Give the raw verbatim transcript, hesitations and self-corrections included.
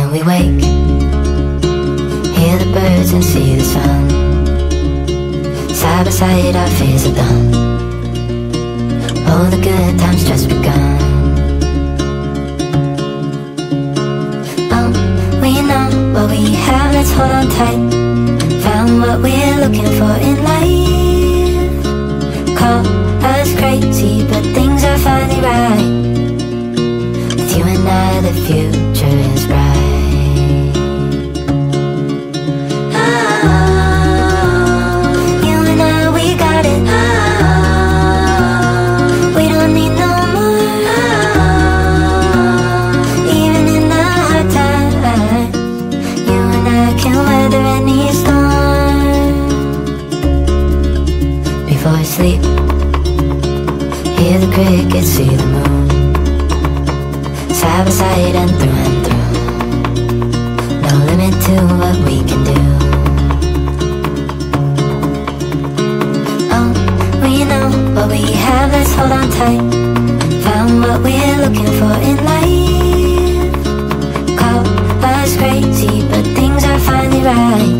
When we wake, hear the birds and see the sun. Side by side our fears are done. All the good times just begun. Oh, we know what we have, let's hold on tight. Found what we're looking for in life. Call us crazy, but things are finally right. With you and I, the future is bright. Before I sleep, hear the crickets, see the moon. Side by side and through and through. No limit to what we can do. Oh, we know what we have, let's hold on tight. Found what we're looking for in life. Call us crazy, but things are finally right.